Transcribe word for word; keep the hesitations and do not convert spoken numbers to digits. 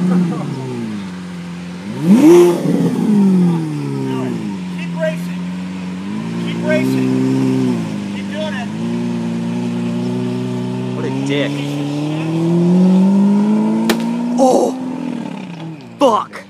Keep racing. Keep racing. Keep doing it. What a dick. Oh! Fuck!